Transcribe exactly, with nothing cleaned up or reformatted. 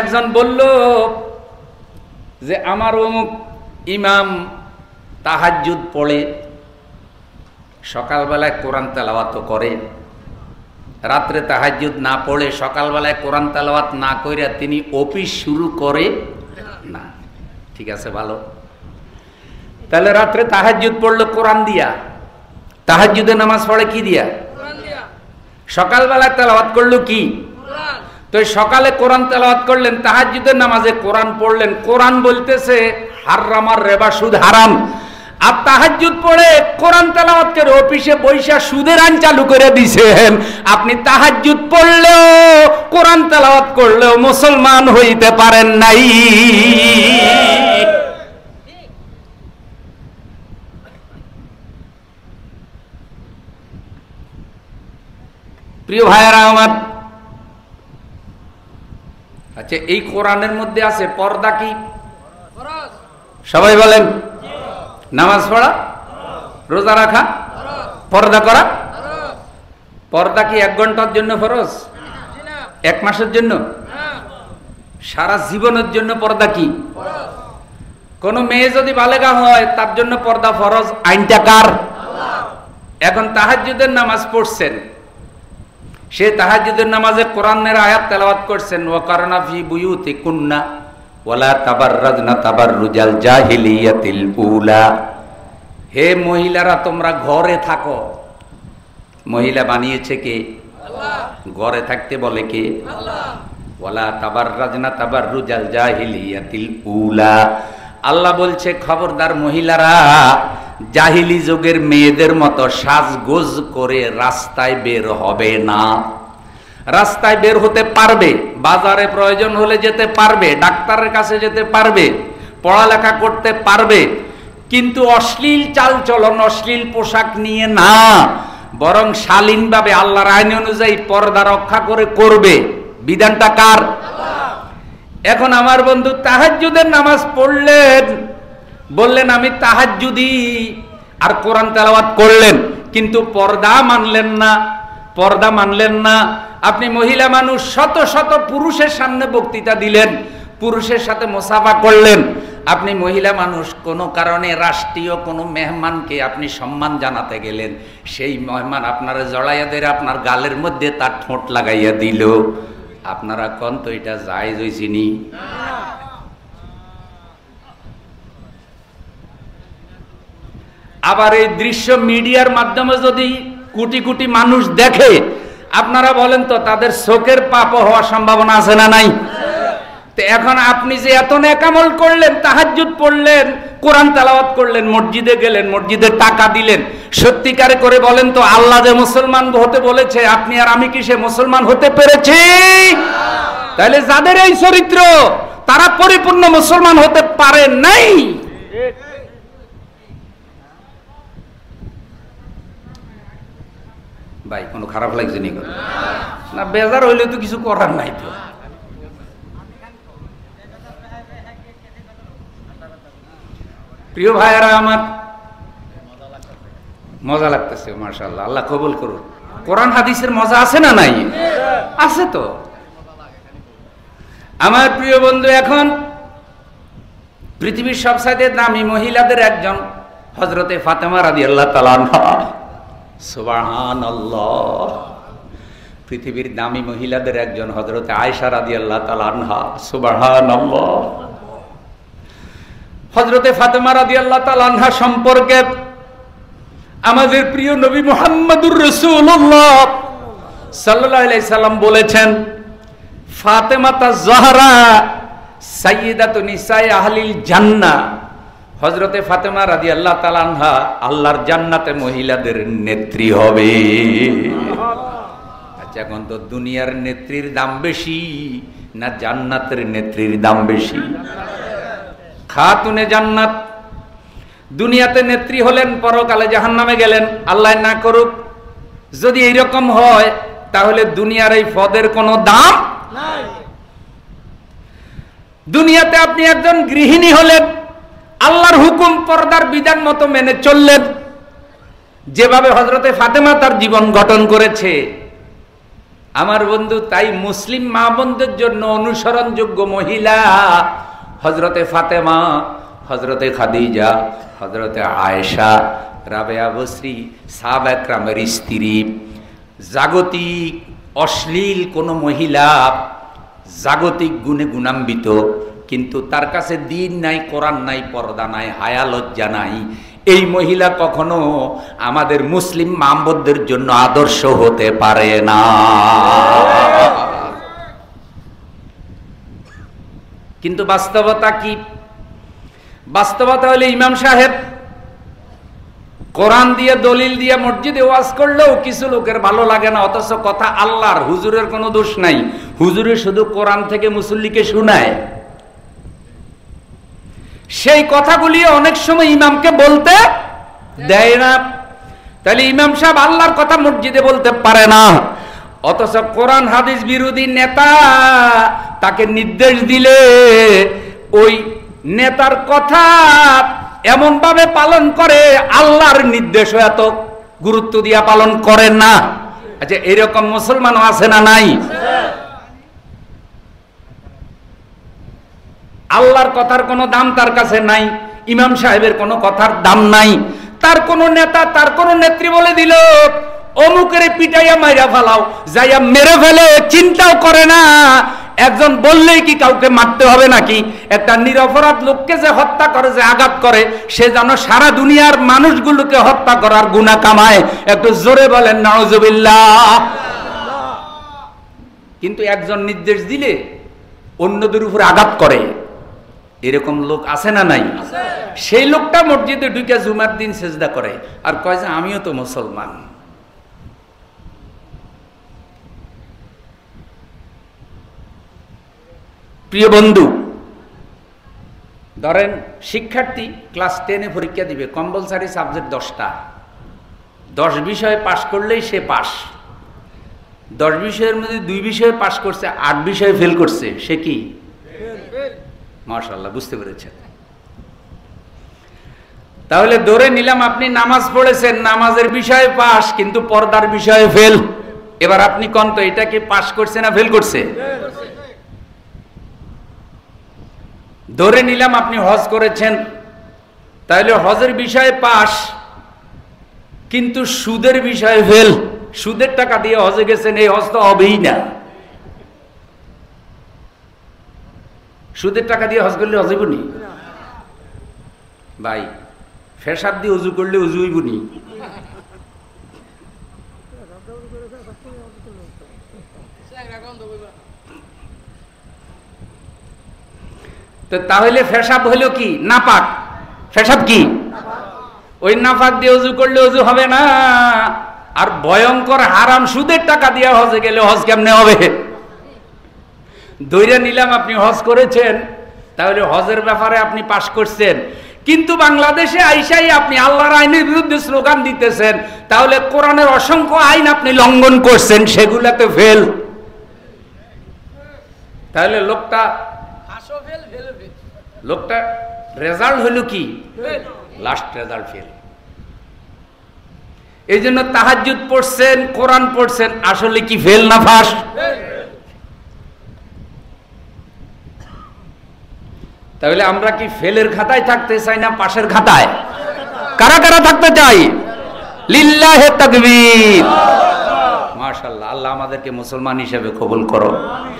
একজন বলল যে আমার অমুক ইমাম তাহাজ্জুদ পড়ে, সকালবেলায় কোরআন তেলাওয়াত করে, রাত্রে তাহাজ্জুদ না পড়ে সকালবেলায় কোরআন তেলাওয়াত না কইরা তিনি অফিস শুরু করে না। ঠিক আছে, ভালো। তাহলে রাত্রে তাহাজ্জুদ পড়লো কোরআন দিয়া, তাহাজ্জুদের নামাজ পড়ে কি দিয়া? সকালবেলায় তেলাওয়াত করলো কি? তো সকালে কোরআন তেলাওয়াত করলেন, তাহাজ্জুদের নামাজে কোরআন পড়লেন। কোরআন বলতেছে হারামার রেবা, সুদ হারাম। আর তাহাজ্জুদ পড়ে কোরআন তেলাওয়াত করে অফিসে বৈশা সুদের আইন চালু করে দিয়েছেন। আপনি তাহাজ্জুদ পড়লেও কোরআন তেলাওয়াত করলেও মুসলমান হইতে পারেন নাই। প্রিয় ভাইয়েরা আমার, আচ্ছা এই কোরআনের মধ্যে আছে পর্দা কি? সবাই বলেন। নামাজ পড়া, রোজা রাখা, পর্দা করা। পর্দা কি এক ঘন্টার জন্য ফরজ? এক মাসের জন্য? সারা জীবনের জন্য পর্দা কি? কোন মেয়ে যদি বালেগা হয় তার জন্য পর্দা ফরজ। আইনটা কার? এখন তাহাজ্জুদের নামাজ পড়ছেন, সে তাহাজ্জুদের নামাজে কোরআনের আয়াত তেলাওয়াত করছেন, ওয়াকারনা ফি বুয়ুতিকুন্না ওয়ালা তাবাররাজনা তাবাররুজাল জাহিলিয়াতিল উলা। হে মহিলারা তোমরা ঘরে থাকো। মহিলা বানিয়েছে কে? আল্লাহ। ঘরে থাকতে বলে কে? আল্লাহ। ওয়ালা তাবাররাজনা তাবাররুজাল জাহিলিয়াতিল উলা। আল্লাহ বলছে খবরদার মহিলারা জাহিলি যুগের মেয়েদের মতো সাজগোজ করে রাস্তায় বের হবে না। রাস্তায় বের হতে পারবে, বাজারে প্রয়োজন হলে যেতে পারবে, ডাক্তারের কাছে যেতে পারবে, পড়ালেখা করতে পারবে, কিন্তু অশ্লীল চালচলন, অশ্লীল পোশাক নিয়ে না, বরং শালীনভাবে আল্লাহর আইন অনুযায়ী পর্দা রক্ষা করে করবে। বিধানটা কার? এখন আমার বন্ধু তাহাজ্জুদের নামাজ পড়লেন, বললেন আমি তাহাজ্জুদি, আর কোরআন তেলাওয়াত করলেন, কিন্তু পর্দা মানলেন না। পর্দা মানলেন না। আপনি মহিলা মানুষ, শত শত পুরুষের সামনে বক্তৃতা দিলেন, পুরুষের সাথে মুসাফা করলেন। আপনি মহিলা মানুষ, কোনো কারণে রাষ্ট্রীয় কোনো মেহমানকে আপনি সম্মান জানাতে গেলেন, সেই মেহমান আপনারা জড়াইয়া ধরে আপনার গালের মধ্যে তার ঠোঁট লাগাইয়া দিল। আপনারা কোন তো এটা জায়েজ হইছিনি? আবার এই দৃশ্য মিডিয়ার মাধ্যমে যদি কোটি কোটি মানুষ দেখে, আপনারা বলেন তো তাদের চোখের পাপ হওয়ার সম্ভাবনা আছে না নাই? তো এখন আপনি যে এত নেকামল করলেন, তাহাজ্জুদ পড়লেন, কোরআন তেলাওয়াত করলেন, মসজিদে গেলেন, মসজিদে টাকা দিলেন, সত্যিকারে করে বলেন তো আল্লাহ যে মুসলমান হতে বলেছে, আপনি আর আমি কি সে মুসলমান হতে পেরেছি? তাহলে যাদের এই চরিত্র তারা পরিপূর্ণ মুসলমান হতে পারে নাই। ভাই কোনো খারাপ লাগছে নি? না, বেজার হইলে তো কিছু করার নাই। তো প্রিয় ভাইয়েরা আমার, মজা লাগতেছে মাশাআল্লাহ, আল্লাহ কবুল করুন। কোরআন হাদিসের মজা আছে না নাই? আছে তো। আমার প্রিয় বন্ধু, এখন পৃথিবীর সবচাইতে দামি মহিলাদের একজন হযরতে ফাতেমা রাদিয়াল্লাহু তাআলা আনহা। সুবহানাল্লাহ। পৃথিবীর দামি মহিলাদের একজন হযরতে আয়েশা রাদিয়াল্লাহু তাআলা আনহা। সুবহানাল্লাহ। হযরতে ফাতেমা রাদিয়াল্লাহু তাআলা আনহা সম্পর্কে আমাদের প্রিয় নবী মুহাম্মদুর রাসূলুল্লাহ সাল্লাল্লাহু আলাইহি সাল্লাম বলেছেন, ফাতেমা তাজ-জাহরা সাইয়্যিদাতু নিসায়ে আহলিল জান্নাহ। হযরতে ফাতেমা রাদিয়াল্লাহু তাআলা আনহা আল্লাহর জান্নাতে মহিলাদের নেত্রী হবে। আচ্ছা, এখন তো দুনিয়ার নেত্রীর দাম বেশি না জান্নাতের নেত্রীর দাম বেশি? খাতুনে জান্নাত। দুনিয়াতে নেত্রী হলেন, পরকালে জাহান্নামে গেলেন, আল্লাহ না করুক। যদি এইরকম হয় তাহলে দুনিয়ার এই পদের কোনো দাম নাই। দুনিয়াতে আপনি একজন গৃহিণী হলেন, আল্লাহর হুকুম পর্দার বিধান মতো মেনে চললেন, যেভাবে হযরতে ফাতেমা তার জীবন গঠন করেছে আমার বন্ধু, তাই মুসলিম মা বোনদের জন্য অনুসরণযোগ্য মহিলা হযরতে ফাতেমা, হযরতে খাদিজা, হযরতে আয়েশা, রাবেয়া বসরি, সাহাবা একরামের স্ত্রী। জাগতিক অশ্লীল কোনো মহিলা, জাগতিক গুণে গুণান্বিত, কিন্তু তার কাছে দিন নাই, কোরআন নাই, পর্দা নাই, হায়া লজ্জা নাই, এই মহিলা কখনো আমাদের মুসলিম মা বোনদের জন্য আদর্শ হতে পারে না। কিন্তু বাস্তবতা কি? বাস্তবতা হলে ইমাম সাহেব কোরআন দিয়ে দলিল দিয়ে মসজিদে ওয়াজ করলেও কিছু লোকের ভালো লাগে না, অথচ কথা আল্লাহর। হুজুরের কোনো দোষ নাই, হুজুরে শুধু কোরআন থেকে মুসল্লিকে শোনায়। সেই কথাগুলি অনেক সময় ইমামকে বলতে দেয় না। তাহলে ইমাম সাহেব আল্লাহর কথা মসজিদে বলতে পারে না, অথচ কোরআন হাদিস বিরোধী নেতা তাকে নির্দেশ দিলে ওই নেতার কথা এমন ভাবে পালন করে, আল্লাহর নির্দেশও এত গুরুত্ব দিয়া পালন করে না। আচ্ছা, এরকম মুসলমানও আছে না নাই? আল্লাহর কথার কোনো দাম তার কাছে নাই, ইমাম সাহেবের কোনো কথার দাম নাই। তার কোন নেতা, তার কোন নেত্রী বলে দিল অমুকের পিটাইয়া মাইরা ফেলাও, যাইয়া মেরে ফেলে, চিন্তাও করে না একজন বললেই কি কাউকে মারতে হবে নাকি। একটা নিরপরাধ লোককে যে হত্যা করে, যে আঘাত করে, সে যেন সারা দুনিয়ার মানুষগুলোকে হত্যা করার গুনাহ কামায়। একটু জোরে বলেন নাউজুবিল্লাহ। কিন্তু একজন নির্দেশ দিলে অন্যদের উপরে আঘাত করে, এরকম লোক আছে না নাই? সেই লোকটা মসজিদে ঢুকে জুমার দিন সেজদা করে আর কয় যে আমিও তো মুসলমান। প্রিয় বন্ধু, ধরেন শিক্ষার্থী ক্লাস টেনে পরীক্ষা দিবে, কম্পালসারি সাবজেক্ট দশটা, দশ বিষয়ে পাশ করলেই সে পাস। দশ বিষয়ের মধ্যে দুই বিষয়ে পাশ করছে, আট বিষয়ে ফেল করছে, সে কি? মাশাআল্লাহ, বুঝতে পেরেছেন। তাহলে ধরে নিলাম আপনি নামাজ পড়েছেন, নামাজের বিষয়ে পাস, কিন্তু পর্দার বিষয়ে ফেল। এবার আপনি কোন তো এটা কি পাস করছে না ফেল করছে? ধরে নিলাম আপনি হজ করেছেন, তাহলে হজের বিষয়ে পাস, কিন্তু সুদের বিষয়ে ফেল। সুদের টাকা দিয়ে হজে গেছেন, এই হজ তো হবেই না। সুদের টাকা দিয়ে হজ করলে হজ হইবনি ভাই, ফেসাব দিয়ে উজু করলে উজু হইবনি। তো তাহলে ফেসাব হলো কি? নাপাক। ফেসাব কি? ওই নাপাক দিয়ে উজু করলে উজু হবে না। আর ভয়ঙ্কর হারাম সুদের টাকা দিয়ে হজে গেলে হজ কেমনে হবে? ধৈর্য নিলাম আপনি হজ করেছেন, তাহলে হজের ব্যাপারে আপনি পাশ করছেন, কিন্তু বাংলাদেশে আইসাই আপনি আল্লাহর আইনের বিরুদ্ধে স্লোগান দিতেছেন, তাহলে কোরআনের অসংখ্য আইন আপনি লঙ্ঘন করছেন, সেগুলাতে ফেল। তাহলে লোকটা লোকটা রেজাল্ট হলো কি? Last result fail. এই জন্য তাহাজ্জুদ পড়ছেন, কোরআন পড়ছেন, আসলে কি ফেল না পাস? তাহলে আমরা কি ফেলের খাতায় থাকতে চাই না পাশের খাতায়? কারা কারা থাকতে চাই? লিল্লাহে তাকবীর। মাশাআল্লাহ, আল্লাহ আমাদেরকে মুসলমান হিসেবে কবুল করো।